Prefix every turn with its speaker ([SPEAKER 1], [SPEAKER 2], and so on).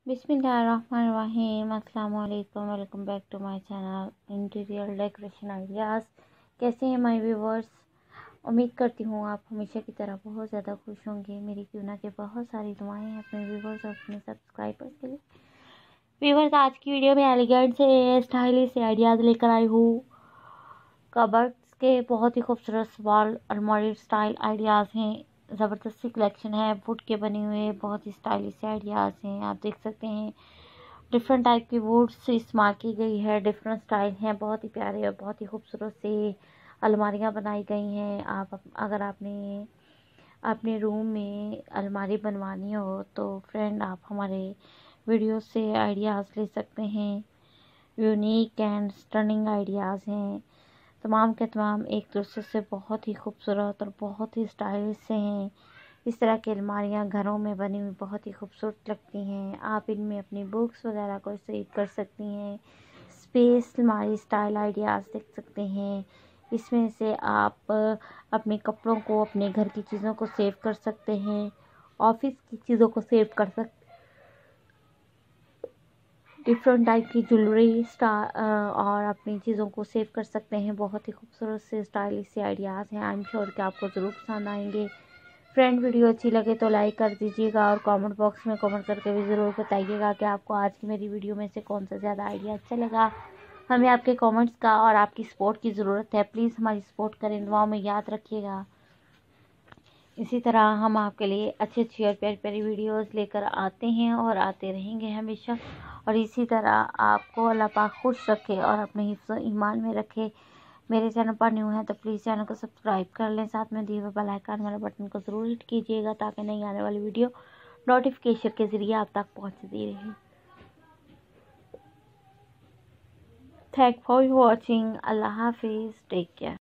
[SPEAKER 1] बिस्मिल्लाहिर्रहमानिर्रहीम। अस्सलाम वालेकुम। Welcome back to my channel interior decoration ideas. कैसे हैं माय व्यूवर्स? उम्मीद करती हूँ आप हमेशा की तरह बहुत ज़्यादा खुश होंगे। मेरी क्यों ना के बहुत सारी दुआएं हैं अपने व्यूवर्स और अपने सब्सक्राइबर्स के लिए। व्यूवर्स, आज की वीडियो में एलिगेंट से स्टाइलिश से आइडियाज़ लेकर आई हूँ। कबर्ड्स के बहुत ही खूबसूरत वॉल अलमारी स्टाइल आइडियाज़ हैं। ज़बरदस्ती कलेक्शन है। वुड के बने हुए बहुत ही स्टाइलिश आइडियाज़ हैं। आप देख सकते हैं डिफरेंट टाइप की वुड से इस्तेमाल की गई है। डिफरेंट स्टाइल हैं, बहुत ही प्यारे और बहुत ही खूबसूरत से अलमारियाँ बनाई गई हैं। अगर आपने अपने रूम में अलमारी बनवानी हो तो फ्रेंड आप हमारे वीडियो से आइडियाज़ ले सकते हैं। यूनिक एंड स्टनिंग आइडियाज़ हैं। तमाम के तमाम एक दूसरे से बहुत ही खूबसूरत और बहुत ही स्टाइलिश से हैं। इस तरह की अलमारियाँ घरों में बनी हुई बहुत ही खूबसूरत लगती हैं। आप इनमें अपनी बुक्स वगैरह को सेव कर सकती हैं। स्पेस अलमारी स्टाइल आइडियाज़ देख सकते हैं। इसमें से आप अपने कपड़ों को, अपने घर की चीज़ों को सेव कर सकते हैं। ऑफिस की चीज़ों को सेव कर सकते, डिफरेंट टाइप की ज्वेलरी और अपनी चीज़ों को सेव कर सकते हैं। बहुत ही खूबसूरत से स्टाइलिश से आइडियाज़ हैं। आई एम श्योर कि आपको ज़रूर पसंद आएंगे। फ्रेंड, वीडियो अच्छी लगे तो लाइक कर दीजिएगा और कमेंट बॉक्स में कमेंट करके भी ज़रूर बताइएगा कि आपको आज की मेरी वीडियो में से कौन सा ज़्यादा आइडिया अच्छा लगा। हमें आपके कमेंट्स का और आपकी सपोर्ट की ज़रूरत है। प्लीज़ हमारी सपोर्ट करें, दुआओं में याद रखिएगा। इसी तरह हम आपके लिए अच्छी अच्छी और प्यारी प्यारी वीडियोस लेकर आते हैं और आते रहेंगे हमेशा। और इसी तरह आपको अल्लाह पाक खुश रखे और अपने हिफ्ज़ ईमान में रखे। मेरे चैनल पर न्यू है तो प्लीज़ चैनल को सब्सक्राइब कर लें। साथ में दिए हुए बेल आइकन वाले बटन को ज़रूर हिट कीजिएगा ताकि नई आने वाली वीडियो नोटिफिकेशन के ज़रिए आप तक पहुँचती रहे। Thank for watching. अल्लाह हाफिज़। Take care.